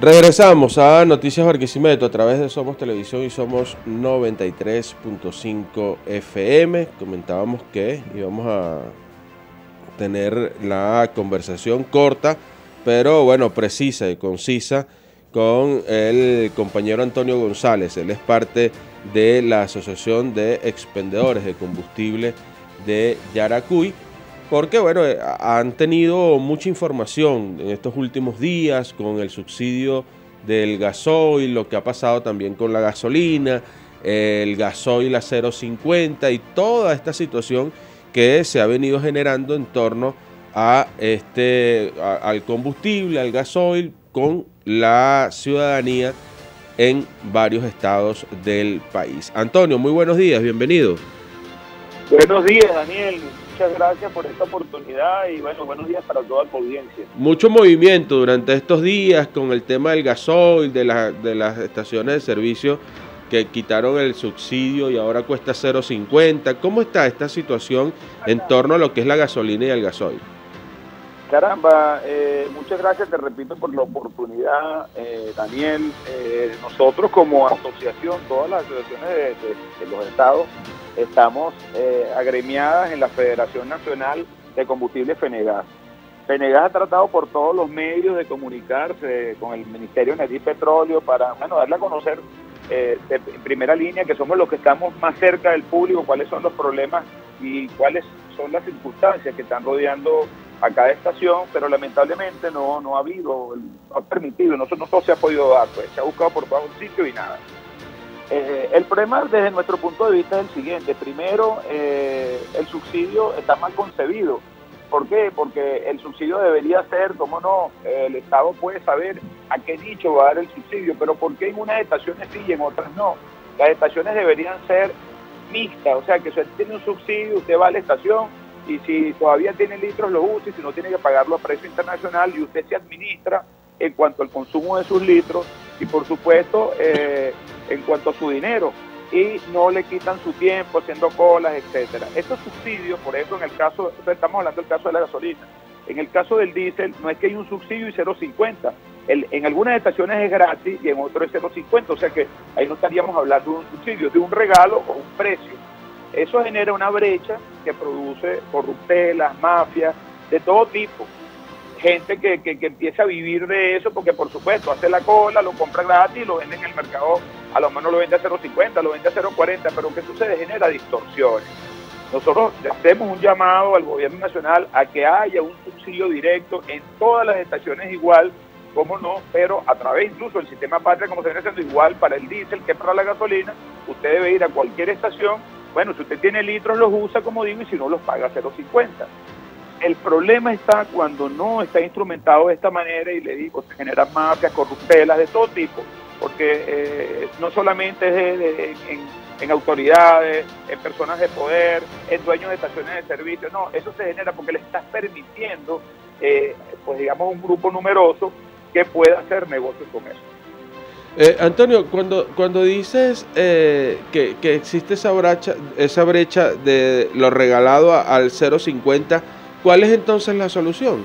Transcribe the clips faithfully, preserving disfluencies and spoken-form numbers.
Regresamos a Noticias Barquisimeto a través de Somos Televisión y Somos noventa y tres punto cinco F M. Comentábamos que íbamos a tener la conversación corta, pero bueno, precisa y concisa con el compañero Antonio González. Él es parte de la Asociación de Expendedores de Combustible de Yaracuy, porque bueno, han tenido mucha información en estos últimos días con el subsidio del gasoil, lo que ha pasado también con la gasolina, el gasoil a cero cincuenta y toda esta situación que se ha venido generando en torno a este, a, al combustible, al gasoil, con la ciudadanía en varios estados del país. Antonio, muy buenos días, bienvenido. Buenos días, Daniel. Muchas gracias por esta oportunidad y bueno, buenos días para toda tu audiencia. Mucho movimiento durante estos días con el tema del gasoil, de, la, de las estaciones de servicio que quitaron el subsidio y ahora cuesta cero cincuenta. ¿Cómo está esta situación en torno a lo que es la gasolina y el gasoil? Caramba, eh, muchas gracias, te repito, por la oportunidad, eh, Daniel. Eh, nosotros como asociación, todas las asociaciones de, de, de los estados, estamos eh, agremiadas en la Federación Nacional de Combustible FENEGAS. FENEGAS ha tratado por todos los medios de comunicarse con el Ministerio de Energía y Petróleo para, bueno, darle a conocer eh, de, en primera línea que somos los que estamos más cerca del público, cuáles son los problemas y cuáles son las circunstancias que están rodeando a cada estación, pero lamentablemente no, no ha habido, no ha permitido, no, no todo se ha podido dar, pues, se ha buscado por todo un sitio y nada. Eh, el problema desde nuestro punto de vista es el siguiente. Primero, eh, el subsidio está mal concebido. ¿Por qué? Porque el subsidio debería ser, ¿cómo no? Eh, el Estado puede saber a qué nicho va a dar el subsidio, pero ¿por qué en unas estaciones sí y en otras no? Las estaciones deberían ser mixtas, o sea que si usted tiene un subsidio, usted va a la estación y si todavía tiene litros los usa y si no tiene que pagarlo a precio internacional y usted se administra en cuanto al consumo de sus litros y por supuesto eh, en cuanto a su dinero y no le quitan su tiempo haciendo colas, etcétera. Estos subsidios, por ejemplo, en el caso, estamos hablando del caso de la gasolina, en el caso del diésel no es que hay un subsidio y cero cincuenta, el, en algunas estaciones es gratis y en otras es cero cincuenta, o sea que ahí no estaríamos hablando de un subsidio, de un regalo o un precio. Eso genera una brecha que produce corruptelas, mafias, de todo tipo. Gente que, que, que empieza a vivir de eso porque, por supuesto, hace la cola, lo compra gratis y lo vende en el mercado. A lo menos lo vende a cero cincuenta, lo vende a cero cuarenta, pero ¿qué sucede? Genera distorsiones. Nosotros hacemos un llamado al gobierno nacional a que haya un subsidio directo en todas las estaciones igual, cómo no, pero a través incluso del sistema Patria, como se viene haciendo igual para el diésel que para la gasolina. Usted debe ir a cualquier estación. Bueno, si usted tiene litros los usa, como digo, y si no los paga a cero cincuenta. El problema está cuando no está instrumentado de esta manera y le digo, se generan mafias, corruptelas de todo tipo, porque eh, no solamente es de, de, en, en autoridades, en personas de poder, en dueños de estaciones de servicio, no, eso se genera porque le estás permitiendo, eh, pues digamos, un grupo numeroso que pueda hacer negocios con eso. Eh, Antonio, cuando, cuando dices eh, que, que existe esa brecha, esa brecha de lo regalado a, al cero cincuenta, ¿cuál es entonces la solución?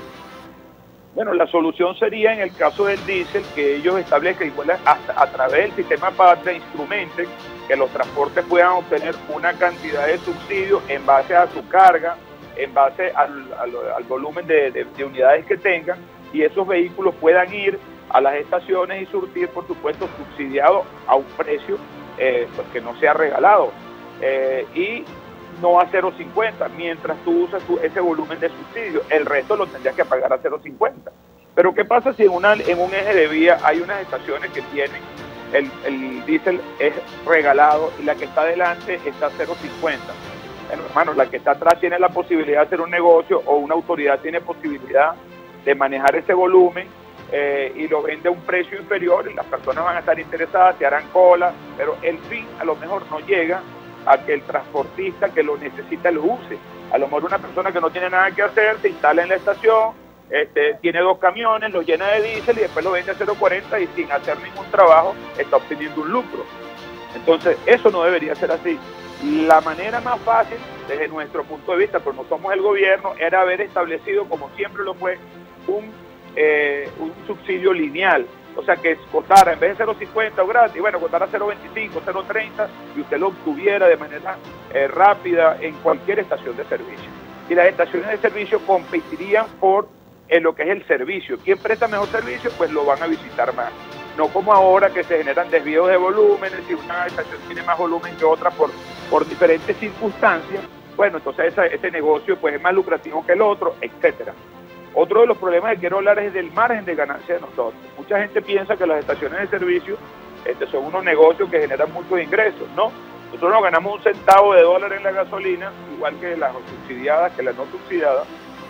Bueno, la solución sería en el caso del diésel que ellos establezcan igual a, a través del sistema Patria, instrumenten que los transportes puedan obtener una cantidad de subsidios en base a su carga, en base al, al, al volumen de, de, de unidades que tengan, y esos vehículos puedan ir a las estaciones y surtir, por supuesto, subsidiado a un precio eh, pues que no sea regalado eh, y no a cero cincuenta, mientras tú usas tu, ese volumen de subsidio, el resto lo tendrías que pagar a cero cincuenta. Pero ¿qué pasa si en, una, en un eje de vía hay unas estaciones que tienen el, el diésel es regalado y la que está adelante está a cero cincuenta? Bueno, hermano, la que está atrás tiene la posibilidad de hacer un negocio o una autoridad tiene posibilidad de manejar ese volumen Eh, y lo vende a un precio inferior y las personas van a estar interesadas, se harán cola, pero el fin a lo mejor no llega a que el transportista que lo necesita lo use. A lo mejor una persona que no tiene nada que hacer se instala en la estación, este, tiene dos camiones, los llena de diésel y después lo vende a cero cuarenta y sin hacer ningún trabajo está obteniendo un lucro. Entonces eso no debería ser así. La manera más fácil desde nuestro punto de vista, pero no somos el gobierno, era haber establecido, como siempre lo fue, un Eh, un subsidio lineal, o sea, que costara en vez de cero punto cincuenta o gratis, bueno, costara cero punto veinticinco, cero punto treinta y usted lo obtuviera de manera eh, rápida en cualquier estación de servicio. Y las estaciones de servicio competirían por en lo que es el servicio. ¿Quién presta mejor servicio? Pues lo van a visitar más. No como ahora que se generan desvíos de volúmenes, si una estación tiene más volumen que otra por, por diferentes circunstancias, bueno, entonces esa, ese negocio pues es más lucrativo que el otro, etcétera. Otro de los problemas que quiero hablar es del margen de ganancia de nosotros. Mucha gente piensa que las estaciones de servicio este, son unos negocios que generan muchos ingresos. No, nosotros no ganamos un centavo de dólar en la gasolina, igual que las subsidiadas, que las no subsidiadas,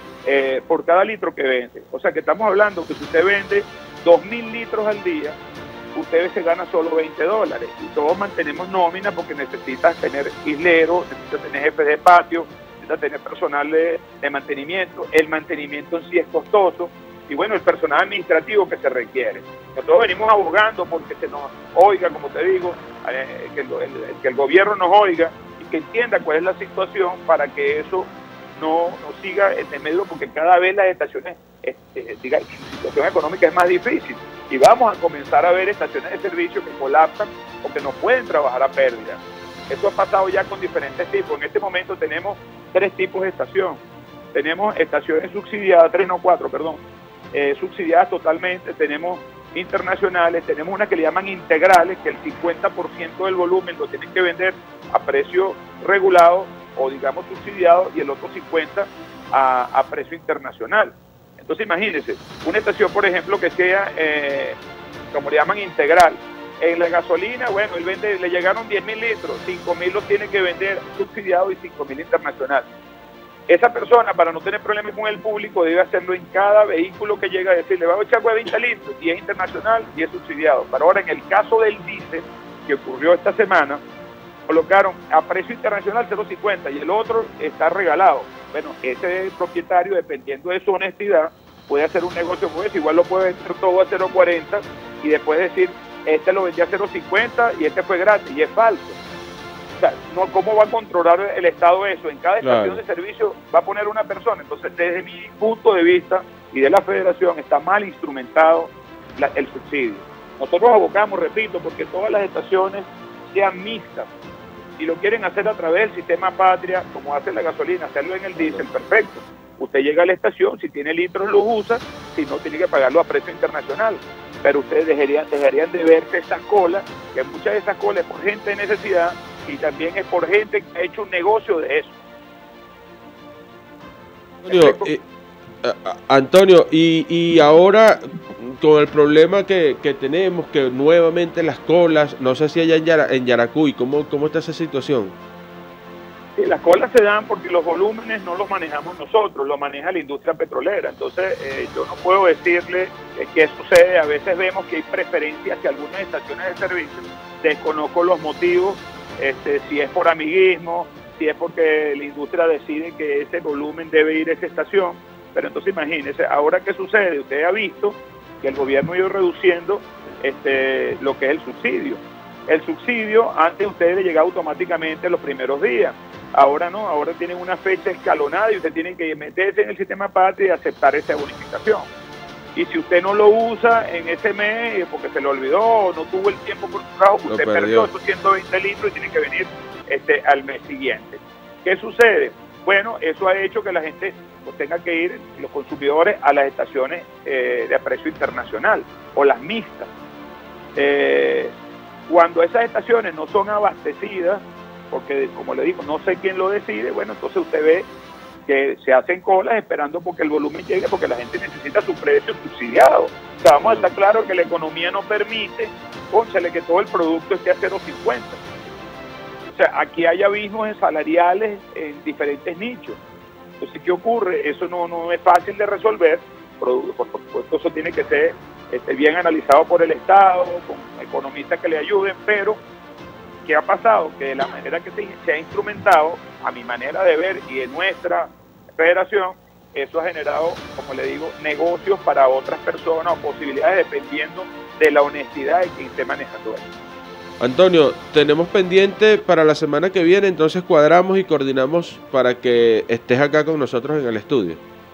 eh, por cada litro que vende. O sea que estamos hablando que si usted vende dos mil litros al día, usted se gana solo veinte dólares. Y todos mantenemos nómina porque necesitas tener isleros, necesitas tener jefes de patio, necesitas tener personal de, de mantenimiento. El mantenimiento en sí es costoso. Y bueno, el personal administrativo que se requiere. Nosotros venimos abogando porque se nos oiga, como te digo, eh, que, el, el, que el gobierno nos oiga y que entienda cuál es la situación para que eso no, no siga en el medio, porque cada vez las estaciones, este, diga, su situación económica es más difícil y vamos a comenzar a ver estaciones de servicio que colapsan o que no pueden trabajar a pérdida. Eso ha pasado ya con diferentes tipos. En este momento tenemos tres tipos de estación. Tenemos estaciones subsidiadas, tres, no cuatro, perdón, eh, subsidiadas totalmente. Tenemos internacionales, tenemos una que le llaman integrales, que el cincuenta por ciento del volumen lo tienen que vender a precio regulado o digamos subsidiado y el otro cincuenta por ciento a, a precio internacional. Entonces imagínense, una estación por ejemplo que sea, eh, como le llaman integral, en la gasolina, bueno, él vende, le llegaron diez mil litros, cinco mil los tiene que vender subsidiado y cinco mil internacional. Esa persona, para no tener problemas con el público, debe hacerlo en cada vehículo que llega a decir, le va a echar agua de veinte litros, y es internacional y es subsidiado. Pero ahora, en el caso del diésel, que ocurrió esta semana, colocaron a precio internacional cero punto cincuenta y el otro está regalado. Bueno, ese propietario, dependiendo de su honestidad, puede hacer un negocio con eso, igual lo puede vender todo a cero punto cuarenta y después decir, este lo vendía a cero punto cincuenta y este fue gratis, y es falso. O sea, no, ¿cómo va a controlar el Estado eso? En cada estación claro. de servicio va a poner una persona. Entonces, desde mi punto de vista y de la Federación, está mal instrumentado la, el subsidio. Nosotros abocamos, repito, porque todas las estaciones sean mixtas. Si lo quieren hacer a través del sistema Patria, como hace la gasolina, hacerlo en el diésel, perfecto. Usted llega a la estación, si tiene litros los usa, si no tiene que pagarlo a precio internacional. Pero ustedes dejarían, dejarían de verse esas colas, que muchas de esas colas es por gente de necesidad y también es por gente que ha hecho un negocio de eso. Antonio, eh, Antonio y, y ahora con el problema que, que tenemos, que nuevamente las colas, no sé si allá en, Yara, en Yaracuy, ¿cómo, ¿cómo está esa situación? Sí, las colas se dan porque los volúmenes no los manejamos nosotros, los maneja la industria petrolera. Entonces, eh, yo no puedo decirle eh, qué sucede. A veces vemos que hay preferencias hacia algunas estaciones de servicio. Desconozco los motivos, este, si es por amiguismo, si es porque la industria decide que ese volumen debe ir a esa estación. Pero entonces, imagínese, ahora qué sucede. Usted ha visto que el gobierno ha ido reduciendo este, lo que es el subsidio. El subsidio, antes a ustedes le llegaba automáticamente los primeros días. Ahora no, ahora tienen una fecha escalonada y usted tiene que meterse en el sistema Patria y aceptar esa bonificación. Y si usted no lo usa en ese mes porque se le olvidó o no tuvo el tiempo por su trabajo, usted perdió. perdió esos ciento veinte litros y tiene que venir este, al mes siguiente. ¿Qué sucede? Bueno, eso ha hecho que la gente pues, tenga que ir, los consumidores, a las estaciones eh, de precio internacional o las mixtas. Eh, cuando esas estaciones no son abastecidas, porque como le digo, no sé quién lo decide, bueno, entonces usted ve que se hacen colas esperando porque el volumen llegue, porque la gente necesita su precio subsidiado. O sea, vamos a estar claros que la economía no permite, cónchale, que todo el producto esté a cero punto cincuenta. O sea, aquí hay abismos salariales en diferentes nichos. Entonces, ¿qué ocurre? Eso no, no es fácil de resolver, por, por supuesto eso tiene que ser este, bien analizado por el Estado, con economistas que le ayuden, pero ¿qué ha pasado? Que de la manera que se, se ha instrumentado, a mi manera de ver y en nuestra federación, eso ha generado, como le digo, negocios para otras personas o posibilidades dependiendo de la honestidad de quien esté manejando eso. Antonio, tenemos pendiente para la semana que viene, entonces cuadramos y coordinamos para que estés acá con nosotros en el estudio.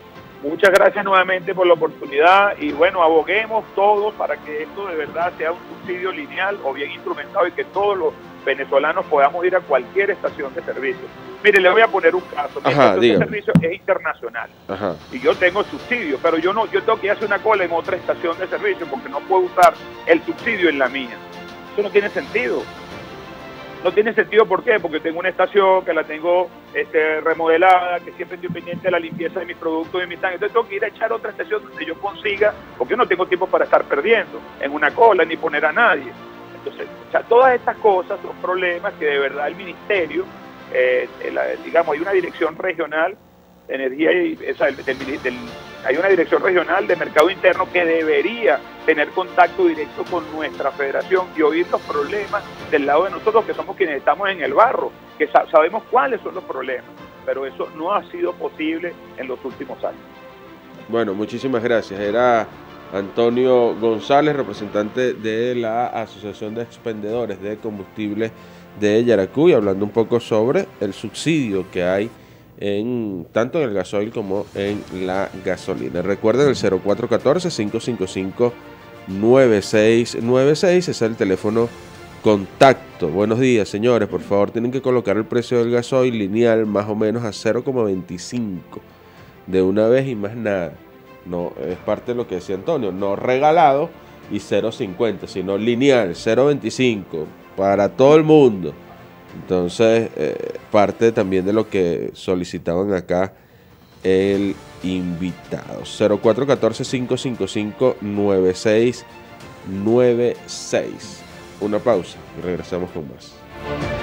Muchas gracias nuevamente por la oportunidad y bueno, aboguemos todos para que esto de verdad sea un subsidio lineal o bien instrumentado y que todos los venezolanos podamos ir a cualquier estación de servicio. Mire, le voy a poner un caso. Mi Ajá, estación dígame. de servicio es internacional. Ajá. Y yo tengo subsidio, pero yo no, yo tengo que ir a hacer una cola en otra estación de servicio porque no puedo usar el subsidio en la mía. Eso no tiene sentido. No tiene sentido, ¿por qué? Porque tengo una estación que la tengo este, remodelada, que siempre estoy pendiente de la limpieza de mis productos y mis tanques. Entonces tengo que ir a echar otra estación donde yo consiga, porque yo no tengo tiempo para estar perdiendo en una cola ni poner a nadie. Entonces, o sea, todas estas cosas son problemas que de verdad el ministerio, eh, la, digamos, hay una dirección regional de energía y o sea, del, del, del, hay una dirección regional de mercado interno que debería tener contacto directo con nuestra federación y oír los problemas del lado de nosotros, que somos quienes estamos en el barro, que sa sabemos cuáles son los problemas, pero eso no ha sido posible en los últimos años. Bueno, muchísimas gracias. Era Antonio González, representante de la Asociación de Expendedores de Combustible de Yaracuy, hablando un poco sobre el subsidio que hay en tanto en el gasoil como en la gasolina. Recuerden el cero cuatro uno cuatro, cinco cinco cinco, nueve seis nueve seis, es el teléfono contacto. Buenos días, señores, por favor tienen que colocar el precio del gasoil lineal más o menos a cero coma veinticinco de una vez y más nada. No, es parte de lo que decía Antonio, no regalado y cero coma cincuenta, sino lineal, cero coma veinticinco para todo el mundo. Entonces, eh, parte también de lo que solicitaban acá el invitado. cero cuatro uno cuatro, cinco cinco cinco, nueve seis nueve seis. Una pausa y regresamos con más.